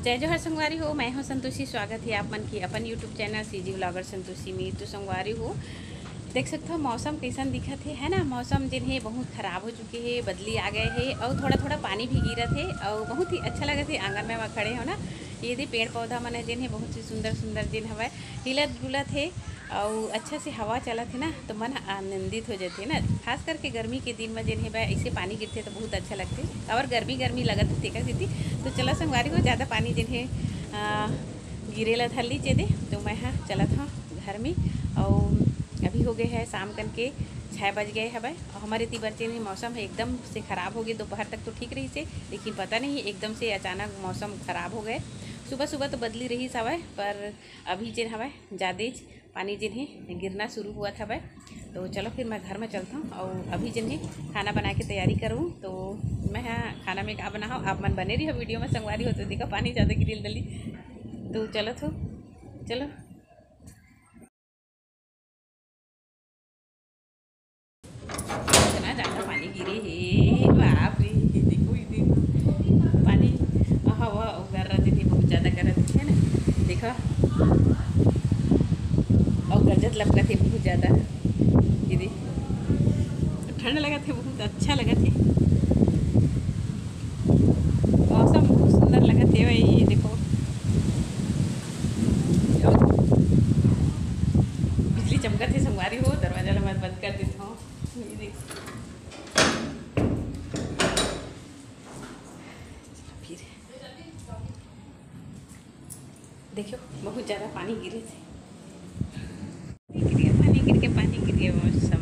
जय जोहर संगवारी हो। मैं हूँ संतोषी। स्वागत है आप मन की अपन YouTube channel CG vlogger Santoshi में। तो संगवारी हो, देख सकते हो मौसम कैसन दिखत है ना। मौसम जिन है बहुत ख़राब हो चुके है, बदली आ गए है और थोड़ा थोड़ा पानी भी गिरत है और बहुत ही अच्छा लगत है। आंगन में वहाँ खड़े हो ना, ये दे पेड़ पौधा मन जिन है बहुत ही सुंदर सुंदर जिन हवा हिलत डुलत है और अच्छा से हवा चलत है ना, तो मन आनंदित हो जाते ना। खास करके गर्मी के दिन में जिन है ऐसे पानी गिरते तो बहुत अच्छा लगते और गर्मी गर्मी लगत है तेकर सेती। तो चलो संगवारी हो, ज़्यादा पानी जिन है गिरेला थली चेदे तो मैं हाँ चलत हूँ घर में। और अभी हो गए है शाम कन के 6 बज गए हवे और हमारे तिबरचे में मौसम है एकदम से ख़राब हो गए। दोपहर तक तो ठीक रही से, लेकिन पता नहीं एकदम से अचानक मौसम ख़राब हो गए। सुबह सुबह तो बदली रही हवे, पर अभी जिन हवे ज़्यादा पानी जिन है गिरना शुरू हुआ था हवे। तो चलो फिर मैं घर में चलता हूँ और अभी जिन है खाना बना के तैयारी करूँ। तो मैं हाँ खाना में क्या बनाऊँ, आप मन बने रही हो वीडियो में संगवारी हो। तो देखो पानी ज़्यादा गिरी डली, तो चलो इतना ज़्यादा पानी गिरे है, बाप रे। देखो ये देखो पानी हवा उगर रहा थे बहुत ज़्यादा कर रहे थे ना, देखो और गरजत लपका थे बहुत ज़्यादा। ये देख ठंड लगा थे, बहुत अच्छा लगा थे, मौसम बहुत सुंदर लगा थे भाई। ये देखो बिजली चमका थे संगवारी हो, दरवाजा ला मैं बंद कर देता हूँ। ये देख फिर देखो बहुत ज़्यादा पानी गिरे थे, पानी गिर गया मौसम।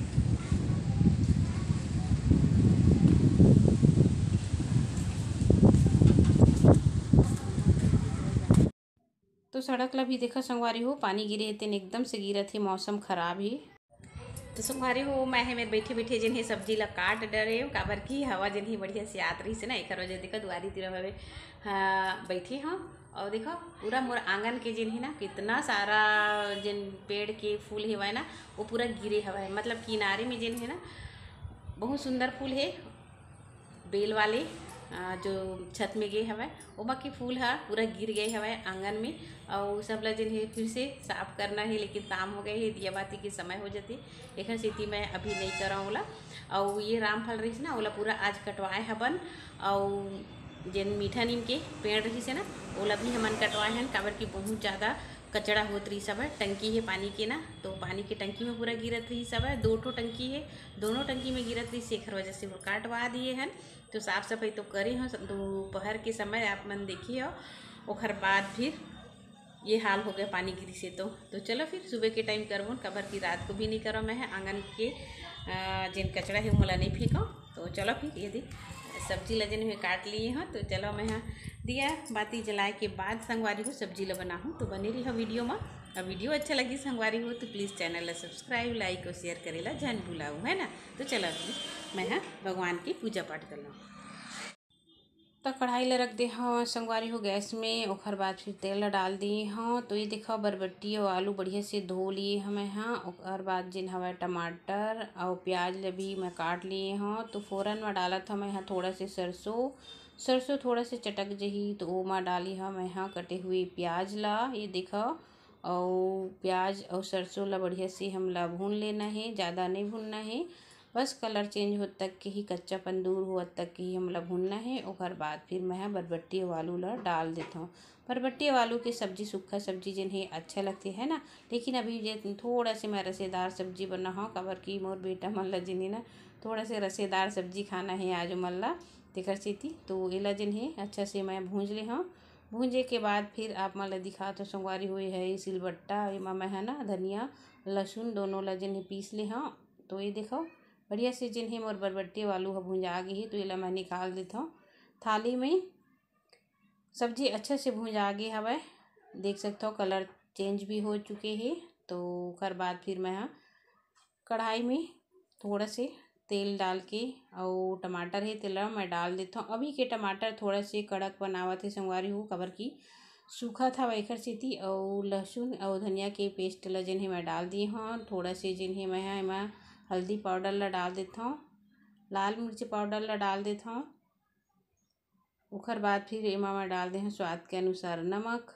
तो सड़क ला भी देखा संगवारी हो, पानी गिरे तेन एकदम से गिरा थे, मौसम खराब ही। तो संगवारी हो, मैं है मेरे बैठे बैठे जिन है सब्जी ला काट डरे काबर की हवा जिन है बढ़िया से आत रही से ना। एक वजह देखो दुआरी तीर में बैठी हाँ। और देखो पूरा मोर आंगन के जिन है ना कितना सारा जिन पेड़ के फूल हेवाए ना वो पूरा गिरे हवा है। मतलब किनारे में जिन है ना बहुत सुंदर फूल है, बेल वाले जो छत में गए हवा ओमा के फूल हा पूरा गिर गए हवा आंगन में। और सब ला जिन है फिर से साफ करना है, लेकिन काम हो गए है, दिया बाती के समय हो जाते एक स्थिति मैं अभी नहीं करा ओला। और ये रामफल रही ना ओला पूरा आज कटवाए हबन। और जिन मीठा नीम के पेड़ रही से ना ओला भी हमन कटवाए हैं, काबर की बहुत ज़्यादा कचड़ा होत रही सब है। टंकी है पानी के ना, तो पानी की टंकी में पूरा गिरत रही सब है। 2 ठो टंकी है, दोनों टंकी में गिरत रही, शेखर वजह से वो काटवा दिए हैं। तो साफ सफाई तो करी हो दोपहर के समय आप मन देखिए हो, और बाद फिर ये हाल हो गया पानी गिरी से। तो चलो फिर सुबह के टाइम करबो, कबर की रात को भी नहीं करो। मैं आंगन के जिन कचड़ा है मोला नहीं फेंको। तो चलो फिर यदि सब्जी ला जिन काट लिए हो, तो चलो मैं दिया बाती जलाए के बाद संगवारी हो सब्जी ला बनाऊँ। तो बने रही हो वीडियो में। और वीडियो अच्छा लगी संगवारी हो तो प्लीज़ चैनल ला सब्सक्राइब लाइक और शेयर करेला जन भूलाऊँ, है ना। तो चलो मैं भगवान की पूजा पाठ कर लूँ। तो कढ़ाई ला रख दे हाँ संगवारी हो गैस में, ओखर बाद फिर तेल ला डाल दिए हाँ। तो ये देखो बरबट्टी और आलू बढ़िया से धो लिए हमें हाँ। ओकर बाद जिन हवा टमाटर और प्याज ला भी मैं काट लिए हाँ। तो फ़ौरन में डालत हमें हाँ थोड़ा से सरसों थोड़ा से चटक जही, तो वो मैं डाली हाँ मैं हाँ कटे हुए प्याज ला। ये देखो और प्याज और सरसों ला बढ़िया से हम ला भून लेना है, ज़्यादा नहीं भूनना है, बस कलर चेंज हो तक के ही, कच्चापन दूर हो तक के ही हमला भूनना है। और बाद फिर मैं बरबट्टी और आलू ला डाल देता हूँ। बरबट्टी और आलू की सब्जी सूखा सब्जी जिन है अच्छा लगती है ना, लेकिन अभी जे थोड़ा से मैं रसेदार सब्जी बना हूँ, काबर की मोर बेटा मन ला जिन है ना थोड़ा से रसेदार सब्जी खाना है आज मन ला तेकर सेती। तो एला जिन है अच्छा से मैं भूंज ले हाँ। भूंजे के बाद फिर आप मन ला दिखा तो संगवारी हुई है सिलबट्टा एमा मैं है ना धनिया लहसुन दोनों ला जिन है पीस ले हाँ। तो ये देखो बढ़िया से जिन है मोर बरबट्टी आलू ह भुंजा गई है। तो ये मैं निकाल देता हूँ थाली में। सब्जी अच्छे से भुंजा गई हवे, देख सकते हो कलर चेंज भी हो चुके हैं। तो कर बाद फिर मैं कढ़ाई में थोड़ा से तेल डाल के और टमाटर है तेल मैं डाल देता हूँ। अभी के टमाटर थोड़ा से कड़क बनावत है संगवारी हो, कबर की सूखा था वैखर सेती। और लहसुन और धनिया के पेस्ट ला जिन है मैं डाल दी हाँ। थोड़ा से जिन है मैं हल्दी पाउडर ला डाल देता हूँ, लाल मिर्च पाउडर ला डाल देता हूँ, ओकर बाद फिर एमा मैं डाल दे हैं स्वाद के अनुसार नमक,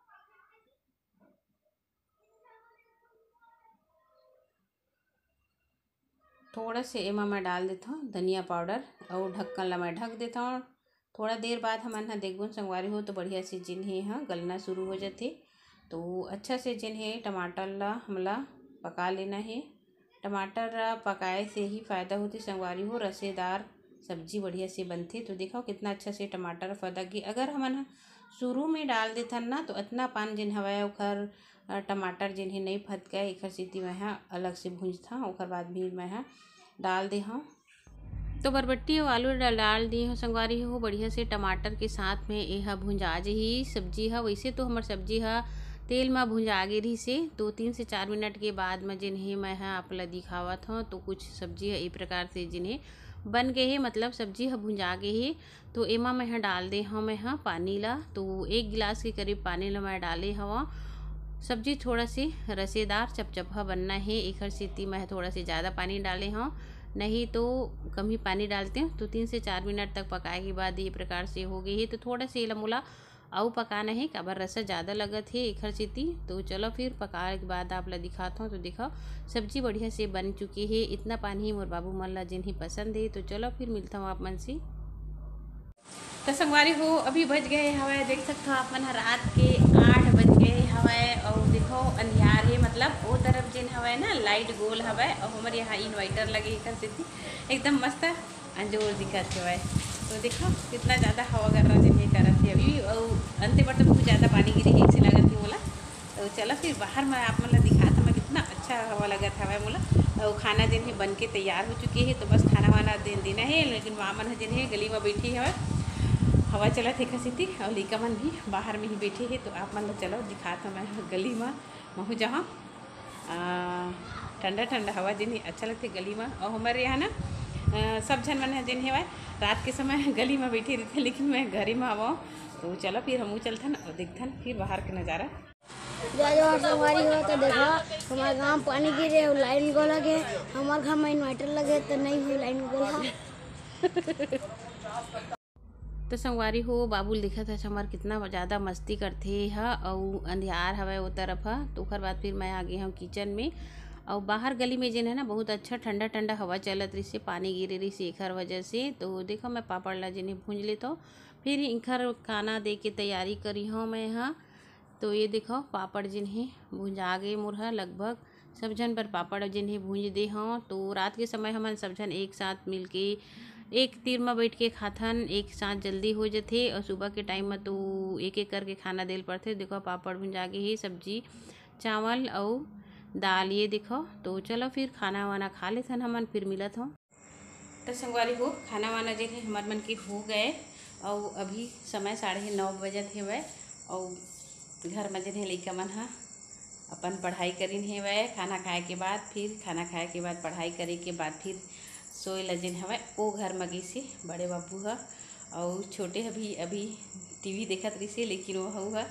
थोड़ा से एमा मैं डाल देता हूँ धनिया पाउडर और ढक्कन ला मैं ढक देता हूँ। थोड़ा देर बाद हमन ह देखबो संगवारी हो तो बढ़िया से जिन्हें ह गलना शुरू हो जाते। तो अच्छा से जिन्हें टमाटर ला हमला पका लेना है। टमाटर पकाए से ही फ़ायदा होती संगवारी हो, रसेदार सब्जी बढ़िया से बनती। तो देखो कितना अच्छा से टमाटर फदक गई। अगर हमन शुरू में डाल देथन ना तो इतना पान जिन हवय ओखर टमाटर जिन्हें नहीं फद गए एक सीटी मैं अलग से भूंजता। ओकर बाद भी मैं डाल दे हूँ तो बरबट्टी और आलू डाल दी हो संगवारी हो बढ़िया से टमाटर के साथ में यह भुंजा ही सब्जी है। वैसे तो हमार सब्जी है तेल में भुंजा गे रही से तो 3 से 4 मिनट के बाद में जिन्हें मैं आप ला दिखावत हूँ। तो कुछ सब्जी है इस प्रकार से जिन्हें बन गए है, मतलब सब्जी है भुंजा गए है। तो एमा मैं डाल दे हूँ मैं पानी ला। तो 1 गिलास के करीब पानी ला मैं डाले हवा। सब्जी थोड़ा सी रसेदार चपचपा बनना है, एक सीटी में थोड़ा सी ज़्यादा पानी डाले हूँ, नहीं तो कम ही पानी डालते हैं। तो 3 से 4 मिनट तक पकाए के बाद ये प्रकार से हो गई है। तो थोड़ा से लमूला और पकाना है, काबर रसा ज़्यादा लगत है एक सीटी। तो चलो फिर पकाए के बाद आप ला दिखाता हूँ। तो दिखाओ सब्जी बढ़िया से बन चुकी है। इतना पानी मोर बाबू मन ला जिन्हें पसंद है। तो चलो फिर मिलता हूँ आप मन से। तो संगवारी हो अभी बज गए हवा, देख सकते हो आप मन रात के 8 बज गए हवा। और देखो अंधियार है, मतलब वो तरफ जिन हवा ना लाइट गोल हवा और हमारे यहाँ इन्वर्टर लगे कर सीधी एकदम मस्त अंजोर दिखत हवा। तो देखो कितना ज़्यादा हवा कर रहा जिन्हें करत है अभी। और अंत पर तो बहुत ज़्यादा पानी गिरी है से लगत है मोला। तो चलो फिर बाहर में आप मन दिखा था मैं कितना अच्छा हवा लगत हवा मोला। और खाना जिन्हें बन के तैयार हो चुकी है। तो बस खाना वाना देना है, लेकिन माँ मन जिन्हें गली में बैठी है हवा चला थे खसीती और लड़का मन भी बाहर में ही बैठे है। तो आप मन चलो दिखाता मैं गली में महू जहाँ ठंडा ठंडा हवा जिन्हें अच्छा लगते गली में। और हमारे यहाँ ना सब जन मन है जिन्हें रात के समय गली में बैठे रहते, लेकिन मैं घर में आवा। तो चलो फिर हम चलथन और देखथन फिर बाहर के नज़ारा। संगवारी हो तो देखो हमारे गाँव पानी गिरे और लाइन को लगे, हमारे घर में इन्वर्टर लगे तो नहीं हुई लाइन को। तो संगवारी हो बाबुल दिखा था हमार कितना ज़्यादा मस्ती करते है और अंधियार हवा वो तरफ है। तो उखर बाद फिर मैं आ गई हूँ किचन में। और बाहर गली में जिन है ना बहुत अच्छा ठंडा ठंडा हवा चलत रही से, पानी गिरे रही से एखर वजह से। तो देखो मैं पापड़ ला जिन्हें भूंज ले तो फिर इखर खाना दे के तैयारी करी हूँ मैं यहाँ। तो ये देखो पापड़ जिन्हें भूंजा गए मुरहा लगभग सब जन पर पापड़ जिन्हें भूंज दे हों। तो रात के समय हम सब जन एक साथ मिल के एक तीर में बैठ के खाथन, एक साथ जल्दी हो जाते। और सुबह के टाइम में तो एक एक करके खाना देल पड़ते। देखो पापड़ भुंजा के ही सब्जी चावल और दाल ये देखो। तो चलो फिर खाना वाना खा लेथन हमन फिर मिलत हो। तो संगवारी हो खाना वाना जो है हमार मन के हो गए और अभी समय 9:30 बजत हेवै। और घर में जिन्हें लइका मन हा अपन पढ़ाई करीन हेवै। खाना खाए के बाद फिर खाना खाए के बाद पढ़ाई करे के बाद फिर सोए ल जिन हवै ओ घर में गई से बड़े बाबू है। और छोटे अभी टीवी देखत रही से, लेकिन वो है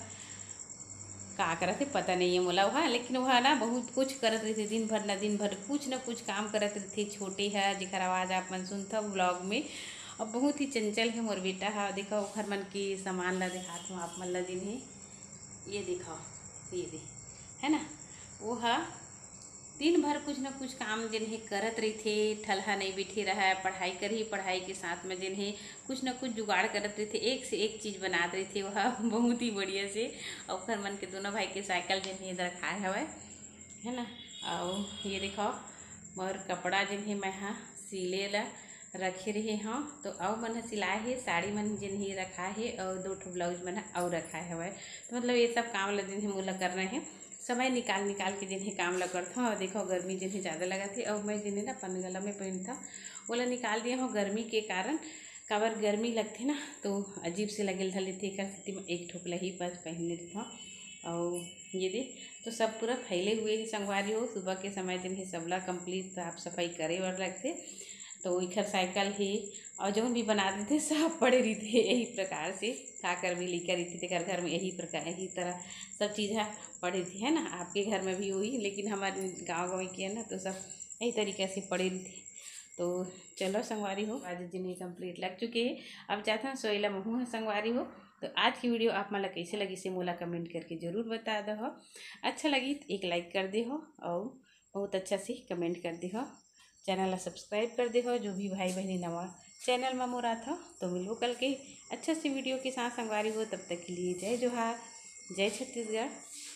का करत है पता नहीं है मोला वहाँ। लेकिन वह ना बहुत कुछ करत रही थे दिन भर कुछ न कुछ काम करत रही थे। छोटे है जिकर आवाज़ आप मन सुनता ब्लॉग में। और बहुत ही चंचल है मोर बेटा है। देखो घर मन के सामान ला दिखात हूँ आप मन ला जिन्हें ये दिखाओ ये दे है ना। वो है दिन भर कुछ न कुछ काम जिन्हें करत रही थे, ठलहा नहीं बैठे रहा है, पढ़ाई कर ही पढ़ाई के साथ में जिन्हें कुछ न कुछ जुगाड़ करत रही थे, एक से एक चीज़ बनाते रही थे वह बहुत ही बढ़िया से। और फिर मन के दोनों भाई के साइकिल जिन्हें इधर खाए हवा है ना। और ये देखो मोर कपड़ा जिन्हें मैं हाँ सिले ला रखे रहे हाँ। तो और मन सिलाए है साड़ी मन जिन्हें रखा है और 2 ठो ब्लाउज मन और रखा है हवा। तो मतलब ये सब काम ला जिन्हें मोला करना है, समय निकाल के जिन्हें काम ला करता हूँ। और देखो गर्मी जिन्हें ज़्यादा लगा थी और मैं जिन्हें ना अपन गला में पहनता बोला निकाल दिया हूँ गर्मी के कारण। काबर गर्मी लगती ना तो अजीब से लगे धले थे कर स्थिति में एक ठोकला ही बस पहन लेती हूँ। और ये दे तो सब पूरा फैले हुए ही संगवारी हो। सुबह के समय जिन्हें सबला कंप्लीट साफ सफाई करे और रखते। तो इखर साइकिल ही और जो भी बना देते सब पड़े रही थे यही प्रकार से का कर भी लेकर रही थी। घर में यही प्रकार यही तरह सब चीज़ें पड़ी थी है ना। आपके घर में भी हुई, लेकिन हमारे गांव की है ना तो सब यही तरीके से पड़ी रही थी। तो चलो संगवारी हो, आज जिन्हें कंप्लीट लग चुके हैं। अब चाहते हैं सोइला महू है संगवारी हो। तो आज की वीडियो आप मला कैसे लगी से मोला कमेंट करके ज़रूर बता दो। अच्छा लगी तो एक लाइक कर दे हो और बहुत अच्छा से कमेंट कर दे हो। चैनल ला सब्सक्राइब कर दे हो जो भी भाई बहनी नवा चैनल में मोरा था। तो मिलो कल के अच्छा सी वीडियो के साथ संगवारी हो। तब तक के लिए जय जोहार, जय छत्तीसगढ़।